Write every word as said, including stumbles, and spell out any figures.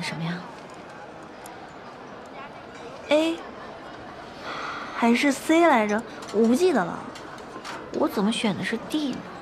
的什么呀 ？A 还是 C 来着？我不记得了。 我怎么选的是 D 呢？